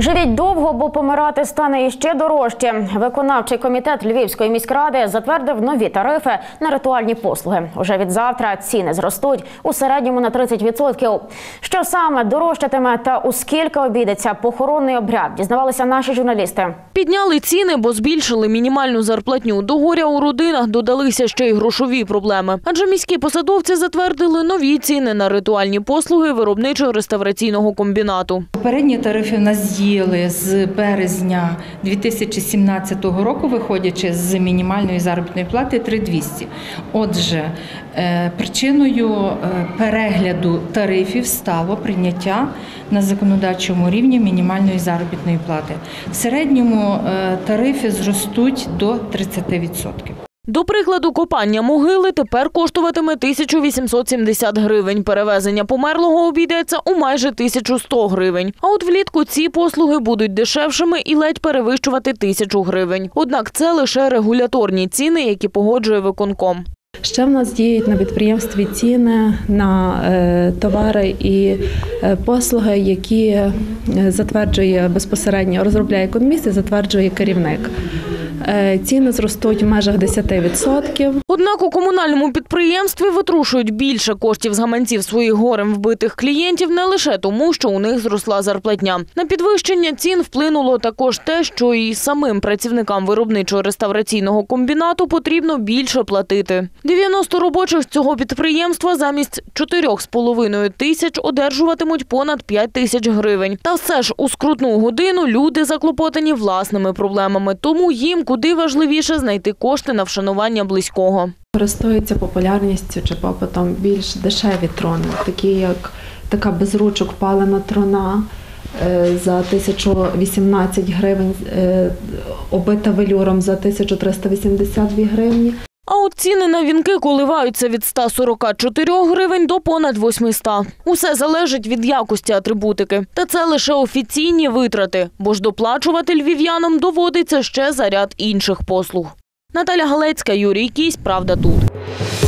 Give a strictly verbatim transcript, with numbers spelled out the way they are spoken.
Живіть довго, бо помирати стане іще дорожче. Виконавчий комітет Львівської міськради затвердив нові тарифи на ритуальні послуги. Уже від завтра ціни зростуть у середньому на тридцять відсотків. Що саме дорожчатиме та у скільки обійдеться похоронний обряд, дізнавалися наші журналісти. Підняли ціни, бо збільшили мінімальну зарплатню. До горя у родинах додалися ще й грошові проблеми. Адже міські посадовці затвердили нові ціни на ритуальні послуги виробничо-реставраційного комбінату. Попередні тарифи в нас діяли з березня дві тисячі сімнадцятого року, виходячи з мінімальної заробітної плати три тисячі двісті. Отже, причиною перегляду тарифів стало прийняття на законодавчому рівні мінімальної заробітної плати. В середньому тарифи зростуть до тридцяти відсотків. До прикладу, копання могили тепер коштуватиме тисячу вісімсот сімдесят гривень. Перевезення померлого обійдеться у майже тисячу сто гривень. А от влітку ці послуги будуть дешевшими і ледь перевищувати тисячу гривень. Однак це лише регуляторні ціни, які погоджує виконком. Ще в нас діють на підприємстві ціни на е, товари і е, послуги, які затверджує безпосередньо, розробляє економіст і затверджує керівник. Е, ціни зростуть в межах десяти відсотків. Однак у комунальному підприємстві витрушують більше коштів з гаманців своїх горем вбитих клієнтів не лише тому, що у них зросла зарплатня. На підвищення цін вплинуло також те, що і самим працівникам виробничо-реставраційного комбінату потрібно більше платити. дев'яносто робочих цього підприємства замість чотирьох з половиною тисяч одержуватимуть понад п'ять тисяч гривень. Та все ж у скрутну годину люди заклопотані власними проблемами, тому їм куди важливіше знайти кошти на вшанування близького. Користуються популярністю чи попитом більш дешеві трони, такі як така без ручок палена трона за тисячу вісімнадцять гривень, обита велюром за тисячу триста вісімдесят дві гривні. А от ціни на вінки коливаються від ста сорока чотирьох гривень до понад восьмисот. Усе залежить від якості атрибутики. та це лише офіційні витрати, бо ж доплачувати львів'янам доводиться ще за ряд інших послуг. Наталя Галецька, Юрій Кісь, «Правда тут».